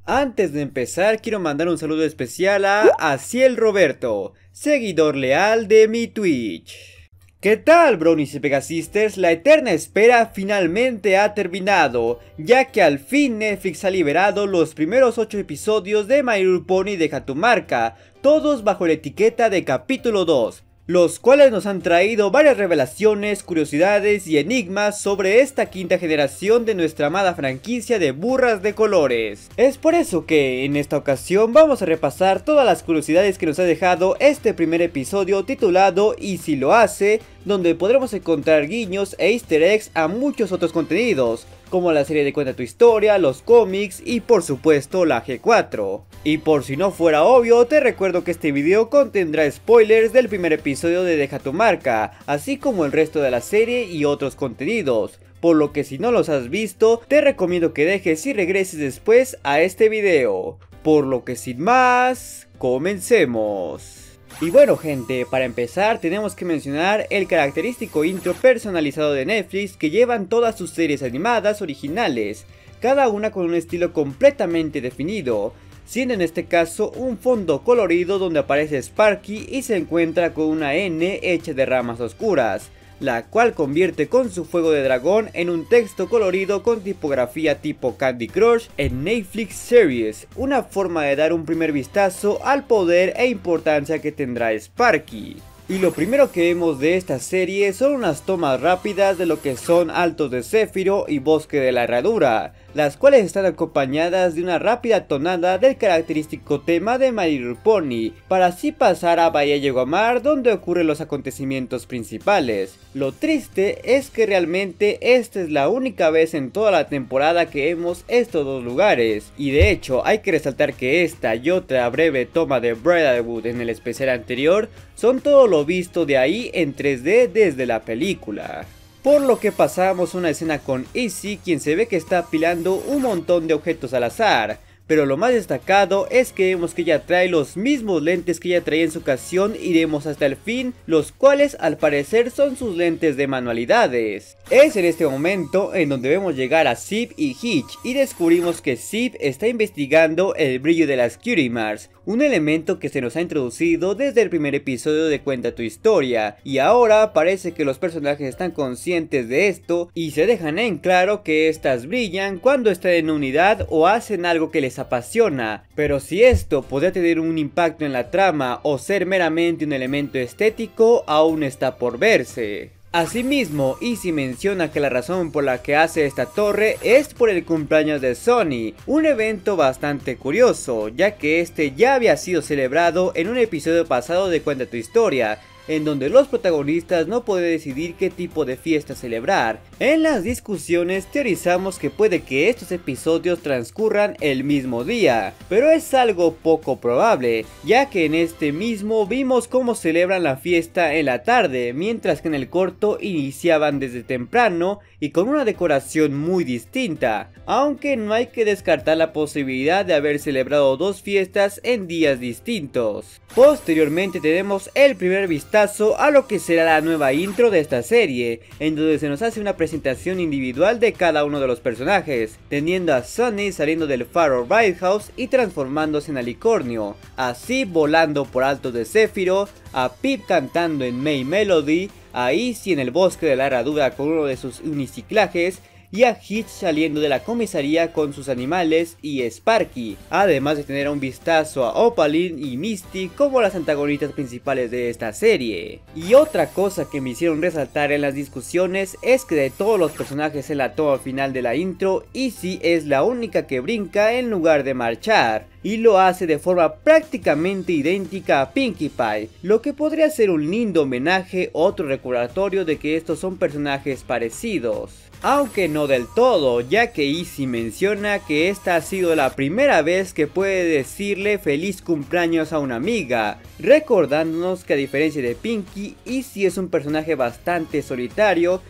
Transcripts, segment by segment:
Antes de empezar quiero mandar un saludo especial a Aciel Roberto, seguidor leal de mi Twitch. ¿Qué tal, Bronies y Pegasisters? La eterna espera finalmente ha terminado, ya que al fin Netflix ha liberado los primeros 8 episodios de My Little Pony Deja tu marca, todos bajo la etiqueta de capítulo 2. Los cuales nos han traído varias revelaciones, curiosidades y enigmas sobre esta quinta generación de nuestra amada franquicia de burras de colores. Es por eso que en esta ocasión vamos a repasar todas las curiosidades que nos ha dejado este primer episodio titulado Y si lo hace, donde podremos encontrar guiños e easter eggs a muchos otros contenidos, como la serie de Cuenta tu Historia, los cómics y por supuesto la G4. Y por si no fuera obvio, te recuerdo que este video contendrá spoilers del primer episodio de Deja tu marca, así como el resto de la serie y otros contenidos, por lo que si no los has visto, te recomiendo que dejes y regreses después a este video. Por lo que sin más, comencemos. Y bueno gente, para empezar tenemos que mencionar el característico intro personalizado de Netflix que llevan todas sus series animadas originales, cada una con un estilo completamente definido, siendo en este caso un fondo colorido donde aparece Sparky y se encuentra con una N hecha de ramas oscuras, la cual convierte con su fuego de dragón en un texto colorido con tipografía tipo Candy Crush en Netflix Series, una forma de dar un primer vistazo al poder e importancia que tendrá Sparky. Y lo primero que vemos de esta serie son unas tomas rápidas de lo que son Altos de Céfiro y Bosque de la Herradura, las cuales están acompañadas de una rápida tonada del característico tema de My Little Pony, para así pasar a Bahía Yegomar donde ocurren los acontecimientos principales. Lo triste es que realmente esta es la única vez en toda la temporada que vemos estos dos lugares, y de hecho hay que resaltar que esta y otra breve toma de Bridalwood en el especial anterior son todo lo visto de ahí en 3D desde la película. Por lo que pasamos una escena con Izzy, quien se ve que está apilando un montón de objetos al azar. Pero lo más destacado es que vemos que ella trae los mismos lentes que ella traía en su ocasión y vemos hasta el fin, los cuales al parecer son sus lentes de manualidades. Es en este momento en donde vemos llegar a Zip y Hitch y descubrimos que Zip está investigando el brillo de las Cutie Marks, un elemento que se nos ha introducido desde el primer episodio de Cuenta tu Historia, y ahora parece que los personajes están conscientes de esto y se dejan en claro que estas brillan cuando están en unidad o hacen algo que les apasiona, pero si esto podría tener un impacto en la trama o ser meramente un elemento estético aún está por verse. Asimismo, Izzy menciona que la razón por la que hace esta torre es por el cumpleaños de Sonny, un evento bastante curioso, ya que este ya había sido celebrado en un episodio pasado de Cuenta tu Historia, en donde los protagonistas no pueden decidir qué tipo de fiesta celebrar. En las discusiones teorizamos que puede que estos episodios transcurran el mismo día, pero es algo poco probable, ya que en este mismo vimos cómo celebran la fiesta en la tarde, mientras que en el corto iniciaban desde temprano y con una decoración muy distinta, aunque no hay que descartar la posibilidad de haber celebrado dos fiestas en días distintos. Posteriormente tenemos el primer vistazo a lo que será la nueva intro de esta serie, en donde se nos hace una presentación individual de cada uno de los personajes, teniendo a Sonny saliendo del Faro Bright House y transformándose en alicornio, así volando por Altos de Céfiro, a Pip cantando en May Melody, a Izzy en el Bosque de la Herradura con uno de sus uniciclajes, y a Hitch saliendo de la comisaría con sus animales y Sparky, además de tener un vistazo a Opaline y Misty como las antagonistas principales de esta serie. Y otra cosa que me hicieron resaltar en las discusiones es que de todos los personajes en la toma final de la intro, Izzy es la única que brinca en lugar de marchar, y lo hace de forma prácticamente idéntica a Pinkie Pie, lo que podría ser un lindo homenaje o otro recordatorio de que estos son personajes parecidos. Aunque no del todo, ya que Izzy menciona que esta ha sido la primera vez que puede decirle feliz cumpleaños a una amiga, recordándonos que a diferencia de Pinkie, Izzy es un personaje bastante solitario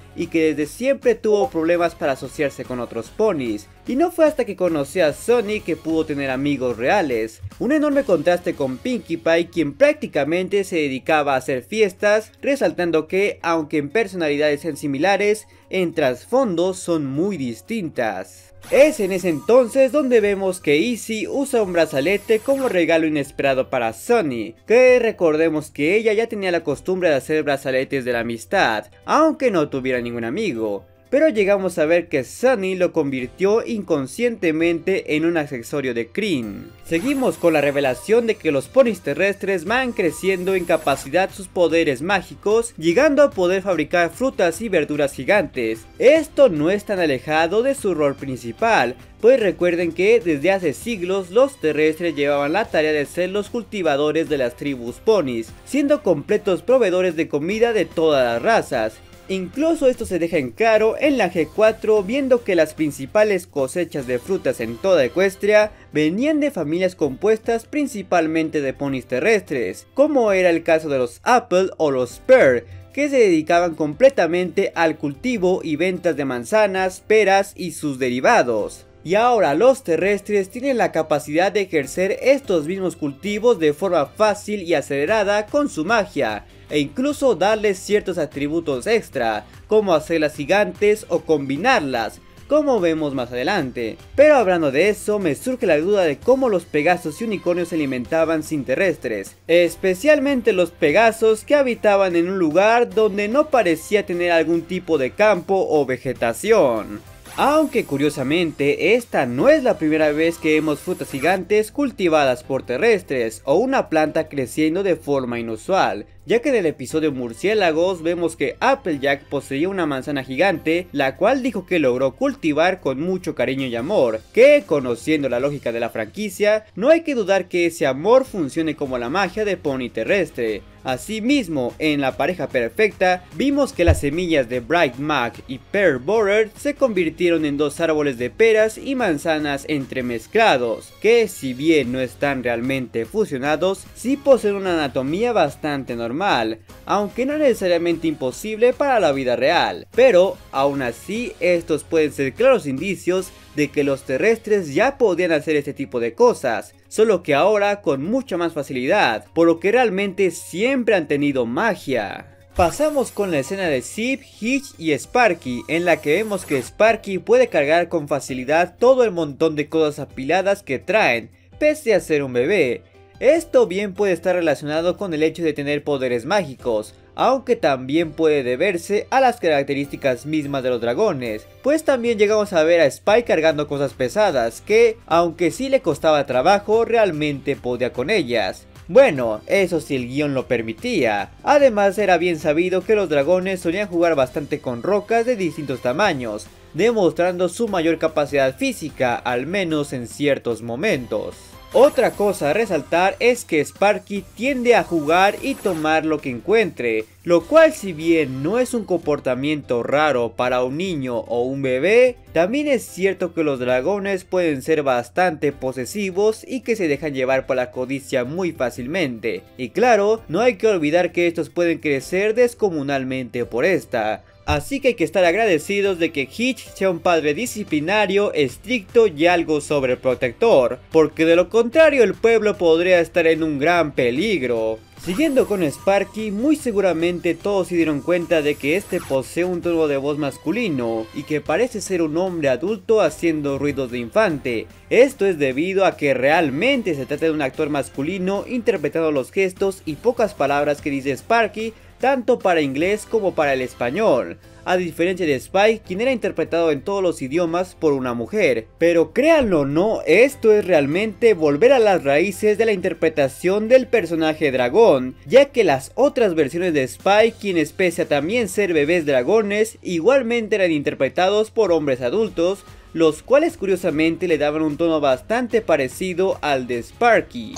y que desde siempre tuvo problemas para asociarse con otros ponis. Y no fue hasta que conoció a Sonic que pudo tener amigos reales. Un enorme contraste con Pinkie Pie, quien prácticamente se dedicaba a hacer fiestas, resaltando que, aunque en personalidades sean similares, en trasfondo son muy distintas. Es en ese entonces donde vemos que Izzy usa un brazalete como regalo inesperado para Sunny, que recordemos que ella ya tenía la costumbre de hacer brazaletes de la amistad, aunque no tuviera ningún amigo. Pero llegamos a ver que Sunny lo convirtió inconscientemente en un accesorio de Kreen. Seguimos con la revelación de que los ponis terrestres van creciendo en capacidad sus poderes mágicos, llegando a poder fabricar frutas y verduras gigantes. Esto no es tan alejado de su rol principal, pues recuerden que desde hace siglos los terrestres llevaban la tarea de ser los cultivadores de las tribus ponis, siendo completos proveedores de comida de todas las razas. Incluso esto se deja en claro en la G4, viendo que las principales cosechas de frutas en toda Equestria venían de familias compuestas principalmente de ponis terrestres, como era el caso de los Apple o los Pear, que se dedicaban completamente al cultivo y ventas de manzanas, peras y sus derivados. Y ahora los terrestres tienen la capacidad de ejercer estos mismos cultivos de forma fácil y acelerada con su magia, e incluso darles ciertos atributos extra, como hacerlas gigantes o combinarlas, como vemos más adelante. Pero hablando de eso, me surge la duda de cómo los Pegasos y unicornios se alimentaban sin terrestres, especialmente los Pegasos que habitaban en un lugar donde no parecía tener algún tipo de campo o vegetación. Aunque curiosamente, esta no es la primera vez que vemos frutas gigantes cultivadas por terrestres o una planta creciendo de forma inusual, ya que en el episodio Murciélagos vemos que Applejack poseía una manzana gigante, la cual dijo que logró cultivar con mucho cariño y amor, que conociendo la lógica de la franquicia, no hay que dudar que ese amor funcione como la magia de pony terrestre. Asimismo, en la pareja perfecta, vimos que las semillas de Bright Mac y Pear Borer se convirtieron en dos árboles de peras y manzanas entremezclados, que si bien no están realmente fusionados, sí poseen una anatomía bastante normal, aunque no necesariamente imposible para la vida real. Pero, aún así, estos pueden ser claros indicios de que los terrestres ya podían hacer este tipo de cosas, solo que ahora con mucha más facilidad, por lo que realmente siempre han tenido magia. Pasamos con la escena de Zip, Hitch y Sparky, en la que vemos que Sparky puede cargar con facilidad todo el montón de cosas apiladas que traen, pese a ser un bebé. Esto bien puede estar relacionado con el hecho de tener poderes mágicos, aunque también puede deberse a las características mismas de los dragones, pues también llegamos a ver a Spike cargando cosas pesadas que, aunque sí le costaba trabajo, realmente podía con ellas. Bueno, eso si el guión lo permitía. Además era bien sabido que los dragones solían jugar bastante con rocas de distintos tamaños, demostrando su mayor capacidad física, al menos en ciertos momentos. Otra cosa a resaltar es que Sparky tiende a jugar y tomar lo que encuentre, lo cual si bien no es un comportamiento raro para un niño o un bebé, también es cierto que los dragones pueden ser bastante posesivos y que se dejan llevar por la codicia muy fácilmente. Y claro, no hay que olvidar que estos pueden crecer descomunalmente por esta. Así que hay que estar agradecidos de que Hitch sea un padre disciplinario, estricto y algo sobreprotector, porque de lo contrario el pueblo podría estar en un gran peligro. Siguiendo con Sparky, muy seguramente todos se dieron cuenta de que este posee un tono de voz masculino y que parece ser un hombre adulto haciendo ruidos de infante. Esto es debido a que realmente se trata de un actor masculino interpretando los gestos y pocas palabras que dice Sparky, tanto para inglés como para el español, a diferencia de Spike, quien era interpretado en todos los idiomas por una mujer. Pero créanlo o no, esto es realmente volver a las raíces de la interpretación del personaje dragón, ya que las otras versiones de Spike, quienes pese a también ser bebés dragones, igualmente eran interpretados por hombres adultos, los cuales curiosamente le daban un tono bastante parecido al de Sparky.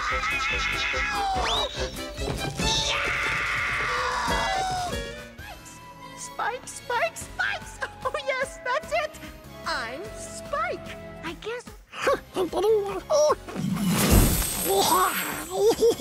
Spikes! Oh yes, that's it! I'm Spike! I guess...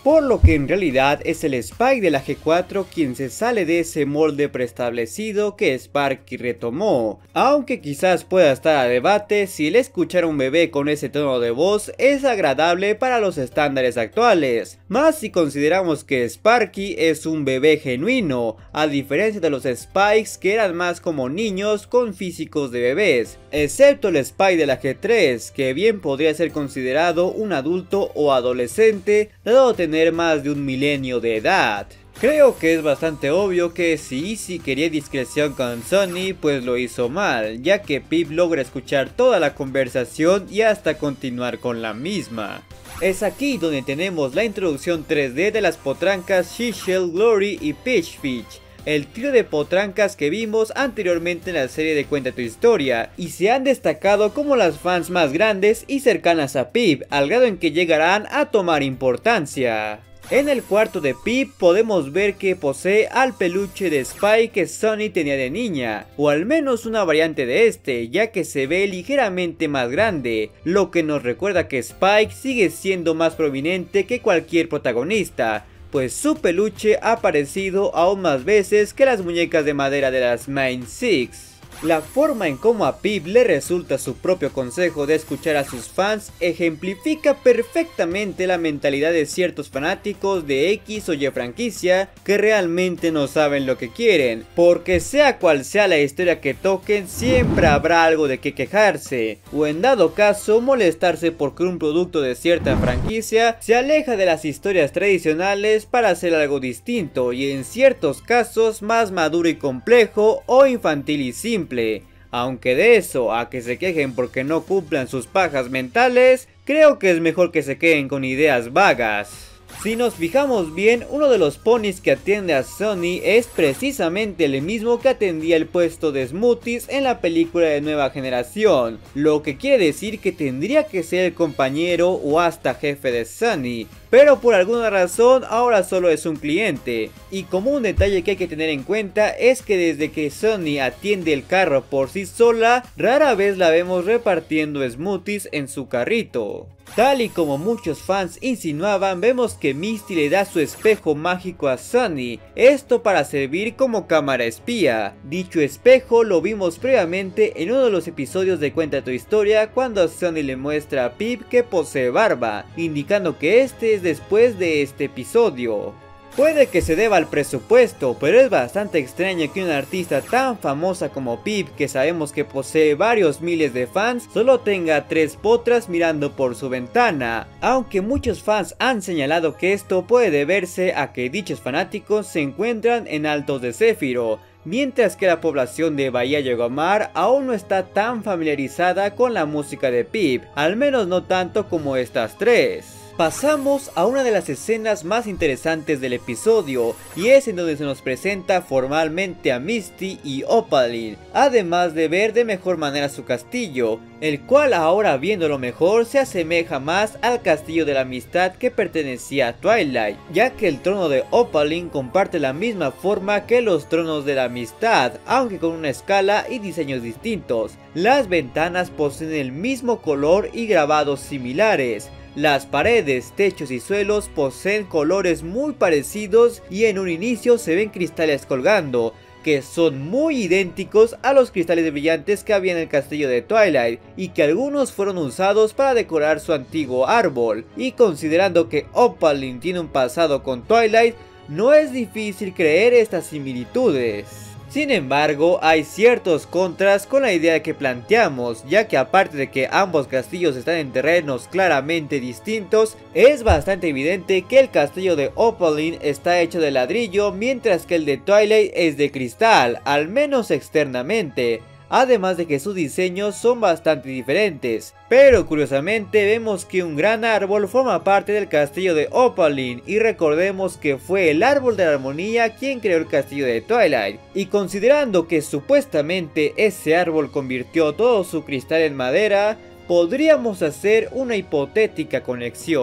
por lo que en realidad es el Spike de la G4 quien se sale de ese molde preestablecido que Sparky retomó, aunque quizás pueda estar a debate si el escuchar a un bebé con ese tono de voz es agradable para los estándares actuales, más si consideramos que Sparky es un bebé genuino, a diferencia de los Spikes que eran más como niños con físicos de bebés, excepto el Spike de la G3, que bien podría ser considerado un adulto o adolescente, dado tener más de un milenio de edad. Creo que es bastante obvio que si Izzy quería discreción con Sunny, pues lo hizo mal, ya que Pip logra escuchar toda la conversación y hasta continuar con la misma. Es aquí donde tenemos la introducción 3D de las potrancas She-Shell, Glory y Peach Fitch, el trío de potrancas que vimos anteriormente en la serie de Cuenta tu Historia, y se han destacado como las fans más grandes y cercanas a Pip, al grado en que llegarán a tomar importancia. En el cuarto de Pip podemos ver que posee al peluche de Spike que Sunny tenía de niña, o al menos una variante de este, ya que se ve ligeramente más grande, lo que nos recuerda que Spike sigue siendo más prominente que cualquier protagonista, pues su peluche ha aparecido aún más veces que las muñecas de madera de las Main Six. La forma en cómo a Pip le resulta su propio consejo de escuchar a sus fans ejemplifica perfectamente la mentalidad de ciertos fanáticos de X o Y franquicia que realmente no saben lo que quieren, porque sea cual sea la historia que toquen siempre habrá algo de qué quejarse, o en dado caso molestarse porque un producto de cierta franquicia se aleja de las historias tradicionales para hacer algo distinto y en ciertos casos más maduro y complejo o infantil y simple. Aunque de eso a que se quejen porque no cumplan sus pajas mentales, creo que es mejor que se queden con ideas vagas. Si nos fijamos bien, uno de los ponis que atiende a Sunny es precisamente el mismo que atendía el puesto de Smoothies en la película de Nueva Generación, lo que quiere decir que tendría que ser el compañero o hasta jefe de Sunny, pero por alguna razón ahora solo es un cliente. Y como un detalle que hay que tener en cuenta es que desde que Sunny atiende el carro por sí sola, rara vez la vemos repartiendo Smoothies en su carrito. Tal y como muchos fans insinuaban, vemos que Misty le da su espejo mágico a Sunny, esto para servir como cámara espía. Dicho espejo lo vimos previamente en uno de los episodios de Cuenta tu Historia cuando Sunny le muestra a Pip que posee barba, indicando que este es después de este episodio. Puede que se deba al presupuesto, pero es bastante extraño que una artista tan famosa como Pip, que sabemos que posee varios miles de fans, solo tenga 3 potras mirando por su ventana, aunque muchos fans han señalado que esto puede deberse a que dichos fanáticos se encuentran en Altos de Céfiro, mientras que la población de Bahía Yegomar aún no está tan familiarizada con la música de Pip, al menos no tanto como estas 3. Pasamos a una de las escenas más interesantes del episodio, y es en donde se nos presenta formalmente a Misty y Opaline, además de ver de mejor manera su castillo, el cual ahora viéndolo mejor se asemeja más al castillo de la amistad que pertenecía a Twilight, ya que el trono de Opaline comparte la misma forma que los tronos de la amistad, aunque con una escala y diseños distintos. Las ventanas poseen el mismo color y grabados similares. Las paredes, techos y suelos poseen colores muy parecidos y en un inicio se ven cristales colgando, que son muy idénticos a los cristales brillantes que había en el castillo de Twilight y que algunos fueron usados para decorar su antiguo árbol. Y considerando que Opaline tiene un pasado con Twilight, no es difícil creer estas similitudes. Sin embargo, hay ciertos contras con la idea que planteamos, ya que aparte de que ambos castillos están en terrenos claramente distintos, es bastante evidente que el castillo de Opaline está hecho de ladrillo, mientras que el de Twilight es de cristal, al menos externamente. Además de que sus diseños son bastante diferentes, pero curiosamente vemos que un gran árbol forma parte del castillo de Opaline, y recordemos que fue el árbol de la armonía quien creó el castillo de Twilight, y considerando que supuestamente ese árbol convirtió todo su cristal en madera, podríamos hacer una hipotética conexión.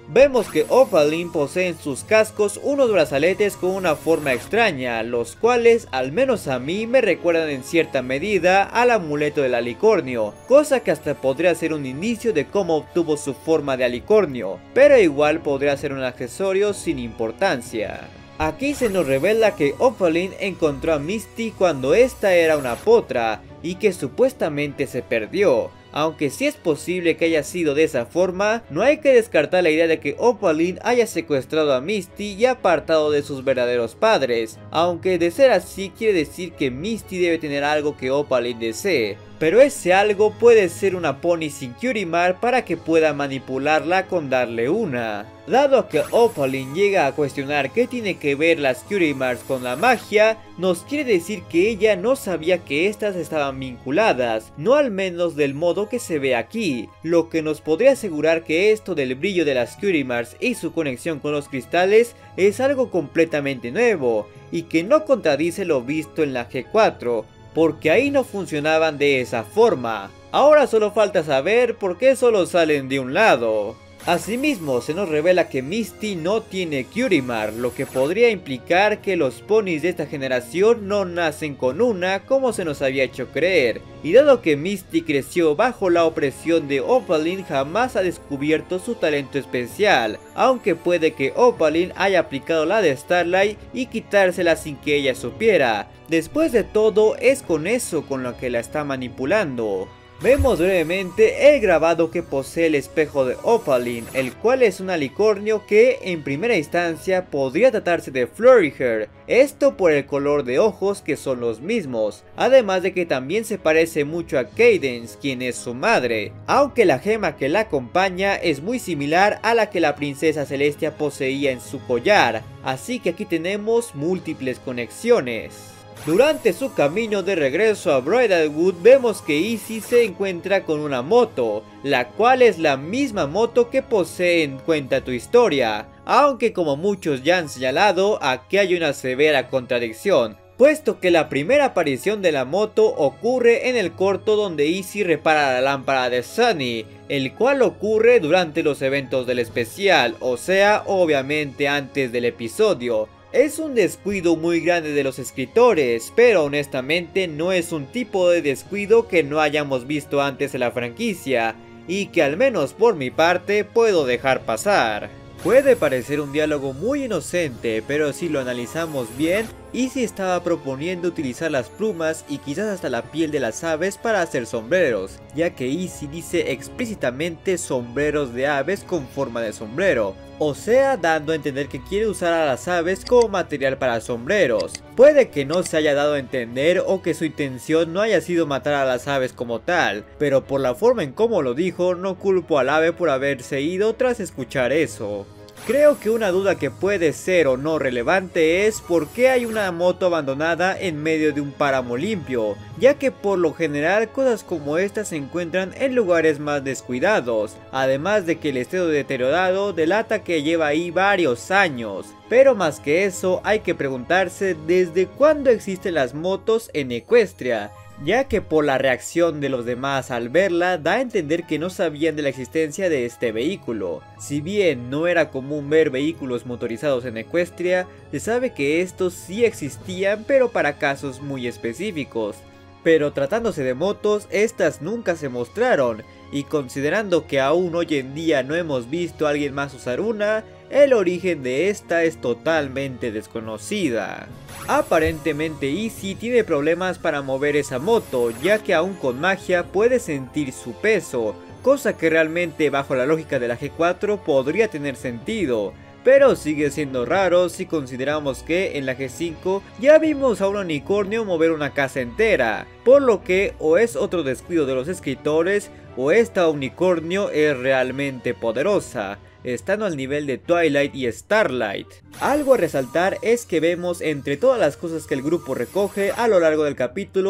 Vemos que Opaline posee en sus cascos unos brazaletes con una forma extraña, los cuales al menos a mí me recuerdan en cierta medida al amuleto del alicornio, cosa que hasta podría ser un indicio de cómo obtuvo su forma de alicornio, pero igual podría ser un accesorio sin importancia. Aquí se nos revela que Opaline encontró a Misty cuando esta era una potra y que supuestamente se perdió. Aunque sí es posible que haya sido de esa forma, no hay que descartar la idea de que Opaline haya secuestrado a Misty y apartado de sus verdaderos padres, aunque de ser así quiere decir que Misty debe tener algo que Opaline desee. Pero ese algo puede ser una pony sin Cutie Mark para que pueda manipularla con darle una. Dado que Opaline llega a cuestionar qué tiene que ver las Cutie Marks con la magia, nos quiere decir que ella no sabía que estas estaban vinculadas, no al menos del modo que se ve aquí, lo que nos podría asegurar que esto del brillo de las Cutie Marks y su conexión con los cristales es algo completamente nuevo, y que no contradice lo visto en la G4, porque ahí no funcionaban de esa forma. Ahora solo falta saber por qué solo salen de un lado. Asimismo, se nos revela que Misty no tiene Cutie Mark, lo que podría implicar que los ponis de esta generación no nacen con una como se nos había hecho creer. Y dado que Misty creció bajo la opresión de Opaline, jamás ha descubierto su talento especial, aunque puede que Opaline haya aplicado la de Starlight y quitársela sin que ella supiera. Después de todo, es con eso con lo que la está manipulando. Vemos brevemente el grabado que posee el espejo de Opaline, el cual es un alicornio que en primera instancia podría tratarse de Floriher, esto por el color de ojos que son los mismos, además de que también se parece mucho a Cadence, quien es su madre, aunque la gema que la acompaña es muy similar a la que la princesa Celestia poseía en su collar, así que aquí tenemos múltiples conexiones. Durante su camino de regreso a Bridalwood vemos que Izzy se encuentra con una moto, la cual es la misma moto que posee en Cuenta tu Historia, aunque como muchos ya han señalado, aquí hay una severa contradicción, puesto que la primera aparición de la moto ocurre en el corto donde Izzy repara la lámpara de Sunny, el cual ocurre durante los eventos del especial, o sea, obviamente antes del episodio. Es un descuido muy grande de los escritores, pero honestamente no es un tipo de descuido que no hayamos visto antes en la franquicia, y que al menos por mi parte puedo dejar pasar. Puede parecer un diálogo muy inocente, pero si lo analizamos bien, Izzy estaba proponiendo utilizar las plumas y quizás hasta la piel de las aves para hacer sombreros, ya que Izzy dice explícitamente sombreros de aves con forma de sombrero, o sea, dando a entender que quiere usar a las aves como material para sombreros. Puede que no se haya dado a entender o que su intención no haya sido matar a las aves como tal, pero por la forma en cómo lo dijo, no culpo al ave por haberse ido tras escuchar eso. Creo que una duda que puede ser o no relevante es por qué hay una moto abandonada en medio de un páramo limpio, ya que por lo general cosas como estas se encuentran en lugares más descuidados, además de que el estado deteriorado delata que lleva ahí varios años. Pero más que eso, hay que preguntarse desde cuándo existen las motos en Equestria, ya que por la reacción de los demás al verla da a entender que no sabían de la existencia de este vehículo. Si bien no era común ver vehículos motorizados en Equestria, se sabe que estos sí existían, pero para casos muy específicos. Pero tratándose de motos, estas nunca se mostraron, y considerando que aún hoy en día no hemos visto a alguien más usar una, el origen de esta es totalmente desconocida. Aparentemente Izzy tiene problemas para mover esa moto, ya que aún con magia puede sentir su peso, cosa que realmente bajo la lógica de la G4 podría tener sentido, pero sigue siendo raro si consideramos que en la G5 ya vimos a un unicornio mover una casa entera, por lo que o es otro descuido de los escritores o esta unicornio es realmente poderosa, estando al nivel de Twilight y Starlight. Algo a resaltar es que vemos entre todas las cosas que el grupo recoge a lo largo del capítulo,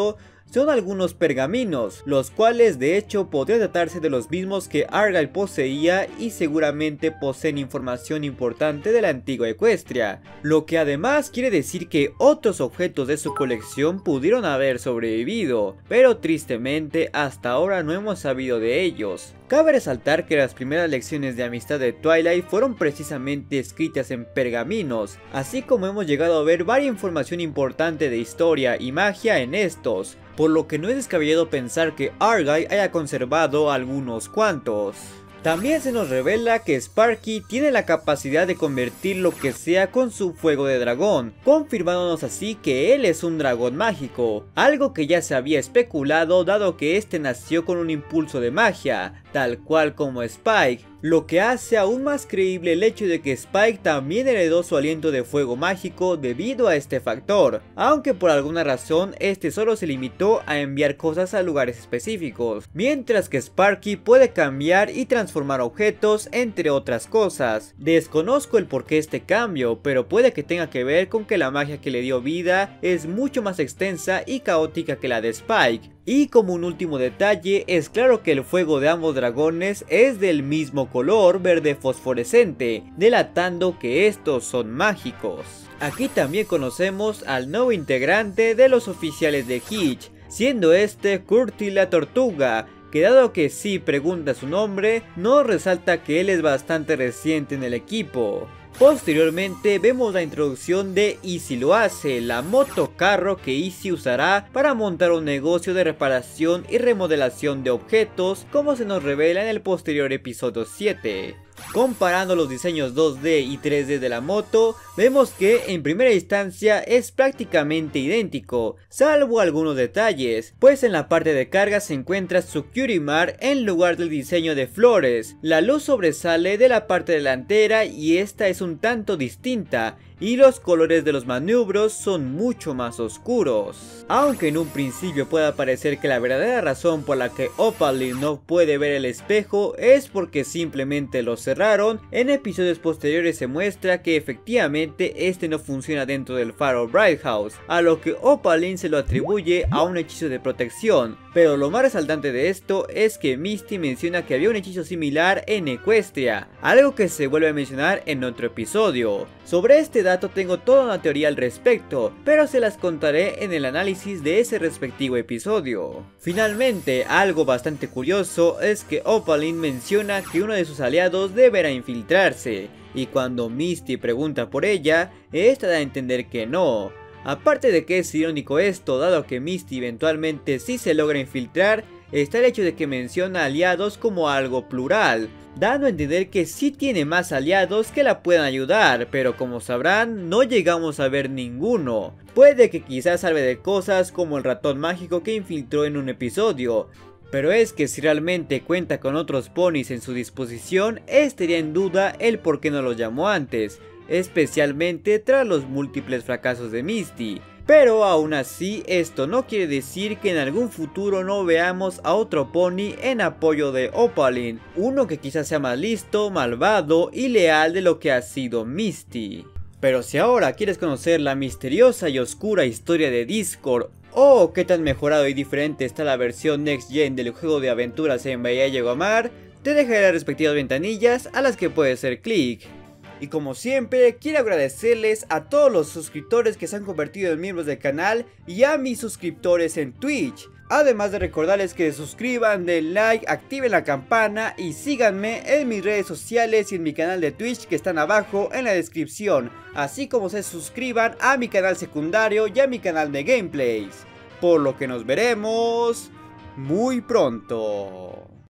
son algunos pergaminos, los cuales de hecho podrían tratarse de los mismos que Argyle poseía y seguramente poseen información importante de la antigua Equestria, lo que además quiere decir que otros objetos de su colección pudieron haber sobrevivido, pero tristemente hasta ahora no hemos sabido de ellos. Cabe resaltar que las primeras lecciones de amistad de Twilight fueron precisamente escritas en pergaminos, así como hemos llegado a ver varias información importante de historia y magia en estos, por lo que no es descabellado pensar que Argyle haya conservado algunos cuantos. También se nos revela que Sparky tiene la capacidad de convertir lo que sea con su fuego de dragón, confirmándonos así que él es un dragón mágico, algo que ya se había especulado dado que este nació con un impulso de magia, tal cual como Spike, lo que hace aún más creíble el hecho de que Spike también heredó su aliento de fuego mágico debido a este factor, aunque por alguna razón este solo se limitó a enviar cosas a lugares específicos, mientras que Sparky puede cambiar y transformar objetos entre otras cosas. Desconozco el porqué de este cambio, pero puede que tenga que ver con que la magia que le dio vida es mucho más extensa y caótica que la de Spike. Y como un último detalle, es claro que el fuego de ambos dragones es del mismo color verde fosforescente, delatando que estos son mágicos. Aquí también conocemos al nuevo integrante de los oficiales de Hitch, siendo este Curtis la Tortuga, que dado que sí pregunta su nombre, nos resalta que él es bastante reciente en el equipo. Posteriormente vemos la introducción de Izzy lo hace, la motocarro que Izzy usará para montar un negocio de reparación y remodelación de objetos, como se nos revela en el posterior episodio 7. Comparando los diseños 2D y 3D de la moto, vemos que en primera instancia es prácticamente idéntico, salvo algunos detalles, pues en la parte de carga se encuentra su Cutie Mark en lugar del diseño de flores. La luz sobresale de la parte delantera y esta es un tanto distinta, y los colores de los maniobros son mucho más oscuros. Aunque en un principio pueda parecer que la verdadera razón por la que Opaline no puede ver el espejo es porque simplemente lo cerraron, en episodios posteriores se muestra que efectivamente este no funciona dentro del faro Bright House, a lo que Opaline se lo atribuye a un hechizo de protección. Pero lo más resaltante de esto es que Misty menciona que había un hechizo similar en Equestria, algo que se vuelve a mencionar en otro episodio. Sobre este dato tengo toda una teoría al respecto, pero se las contaré en el análisis de ese respectivo episodio. Finalmente, algo bastante curioso es que Opaline menciona que uno de sus aliados deberá infiltrarse, y cuando Misty pregunta por ella, esta da a entender que no. Aparte de que es irónico esto, dado que Misty eventualmente sí se logra infiltrar, está el hecho de que menciona aliados como algo plural, dando a entender que sí tiene más aliados que la puedan ayudar, pero como sabrán, no llegamos a ver ninguno. Puede que quizás salve de cosas como el ratón mágico que infiltró en un episodio, pero es que si realmente cuenta con otros ponis en su disposición, estaría en duda el por qué no los llamó antes, especialmente tras los múltiples fracasos de Misty. Pero aún así, esto no quiere decir que en algún futuro no veamos a otro pony en apoyo de Opaline, uno que quizás sea más listo, malvado y leal de lo que ha sido Misty. Pero si ahora quieres conocer la misteriosa y oscura historia de Discord, o qué tan mejorado y diferente está la versión Next Gen del juego de aventuras en Bahía Yegomar, te dejaré las respectivas ventanillas a las que puedes hacer clic. Y como siempre, quiero agradecerles a todos los suscriptores que se han convertido en miembros del canal y a mis suscriptores en Twitch. Además de recordarles que se suscriban, den like, activen la campana y síganme en mis redes sociales y en mi canal de Twitch que están abajo en la descripción. Así como se suscriban a mi canal secundario y a mi canal de gameplays. Por lo que nos veremos muy pronto.